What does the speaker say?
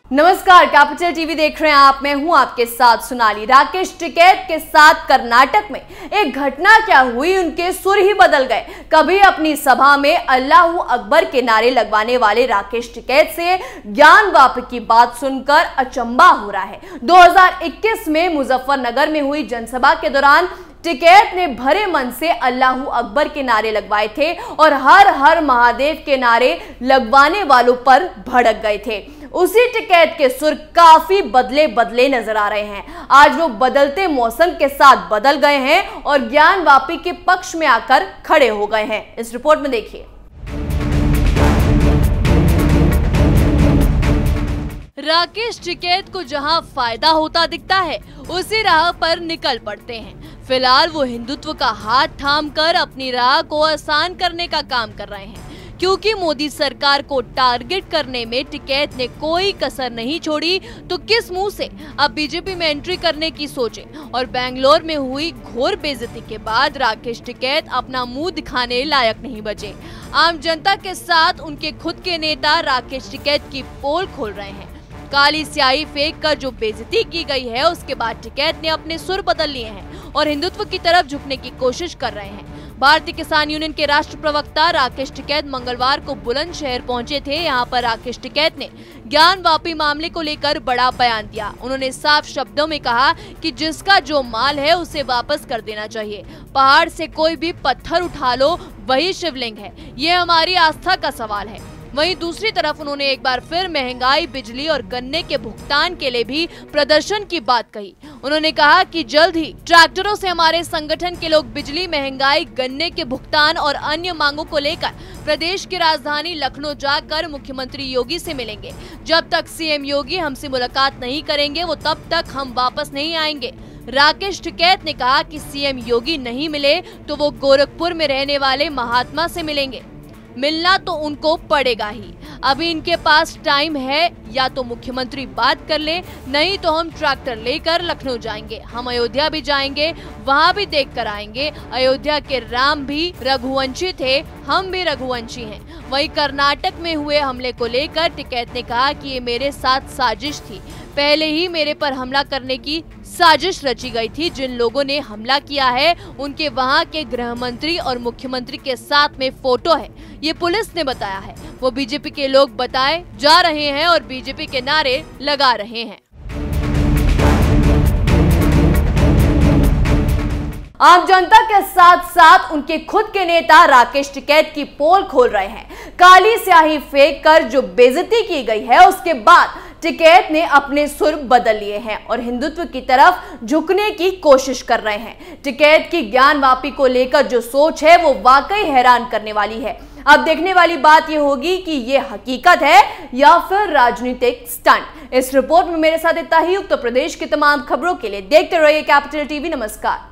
नमस्कार, capital TV देख रहे हैं आप। मैं हूं आपके साथ सोनाली। राकेश टिकैत के साथ कर्नाटक में एक घटना क्या हुई, उनके सुर ही बदल गए। कभी अपनी सभा में अल्लाहू अकबर के नारे लगवाने वाले राकेश टिकैत से ज्ञान वापी की बात सुनकर अचंभा हो रहा है। 2021 में मुजफ्फरनगर में हुई जनसभा के दौरान टिकैत ने भरे मन से अल्लाहू अकबर के नारे लगवाए थे और हर हर महादेव के नारे लगवाने वालों पर भड़क गए थे। उसी टिकैत के सुर काफी बदले बदले नजर आ रहे हैं। आज वो बदलते मौसम के साथ बदल गए हैं और ज्ञान वापी के पक्ष में आकर खड़े हो गए हैं। इस रिपोर्ट में देखिए। राकेश टिकैत को जहां फायदा होता दिखता है, उसी राह पर निकल पड़ते हैं। फिलहाल वो हिंदुत्व का हाथ थामकर अपनी राह को आसान करने का काम कर रहे हैं, क्योंकि मोदी सरकार को टारगेट करने में टिकैत ने कोई कसर नहीं छोड़ी, तो किस मुंह से अब बीजेपी में एंट्री करने की सोचे। और बेंगलोर में हुई घोर बेइज्जती के बाद राकेश टिकैत अपना मुंह दिखाने लायक नहीं बचे। आम जनता के साथ उनके खुद के नेता राकेश टिकैत की पोल खोल रहे हैं। काली स्याही फेंक कर जो बेइज्जती की गई है, उसके बाद टिकैत ने अपने सुर बदल लिए हैं और हिंदुत्व की तरफ झुकने की कोशिश कर रहे हैं। भारतीय किसान यूनियन के राष्ट्र प्रवक्ता राकेश टिकैत मंगलवार को बुलंदशहर पहुंचे थे। यहां पर राकेश टिकैत ने ज्ञान वापी मामले को लेकर बड़ा बयान दिया। उन्होंने साफ शब्दों में कहा कि जिसका जो माल है उसे वापस कर देना चाहिए। पहाड़ से कोई भी पत्थर उठा लो, वही शिवलिंग है। ये हमारी आस्था का सवाल है। वहीं दूसरी तरफ उन्होंने एक बार फिर महंगाई, बिजली और गन्ने के भुगतान के लिए भी प्रदर्शन की बात कही। उन्होंने कहा कि जल्द ही ट्रैक्टरों से हमारे संगठन के लोग बिजली, महंगाई, गन्ने के भुगतान और अन्य मांगों को लेकर प्रदेश की राजधानी लखनऊ जाकर मुख्यमंत्री योगी से मिलेंगे। जब तक सीएम योगी हमसे मुलाकात नहीं करेंगे, वो तब तक हम वापस नहीं आएंगे। राकेश टिकैत ने कहा कि सीएम योगी नहीं मिले तो वो गोरखपुर में रहने वाले महात्मा से मिलेंगे। मिलना तो उनको पड़ेगा ही। अभी इनके पास टाइम है, या तो मुख्यमंत्री बात कर ले, नहीं तो हम ट्रैक्टर लेकर लखनऊ जाएंगे। हम अयोध्या भी जाएंगे, वहां भी देख कर आएंगे। अयोध्या के राम भी रघुवंशी थे, हम भी रघुवंशी हैं। वहीं कर्नाटक में हुए हमले को लेकर टिकैत ने कहा कि ये मेरे साथ साजिश थी। पहले ही मेरे पर हमला करने की साजिश रची गई थी। जिन लोगों ने हमला किया है, उनके वहां के गृह मंत्री और मुख्यमंत्री के साथ में फोटो है, ये पुलिस ने बताया है। वो बीजेपी के लोग बताए जा रहे हैं और बीजेपी के नारे लगा रहे हैं। आम जनता के साथ साथ उनके खुद के नेता राकेश टिकैत की पोल खोल रहे हैं। काली स्याही फेंक कर जो बेइज्जती की गई है, उसके बाद टिकैत ने अपने सुर बदल लिए हैं और हिंदुत्व की तरफ झुकने की कोशिश कर रहे हैं। टिकैत की ज्ञान वापी को लेकर जो सोच है, वो वाकई हैरान करने वाली है। अब देखने वाली बात यह होगी कि ये हकीकत है या फिर राजनीतिक स्टंट। इस रिपोर्ट में मेरे साथ इतना ही। उत्तर प्रदेश की तमाम खबरों के लिए देखते रहिए कैपिटल टीवी। नमस्कार।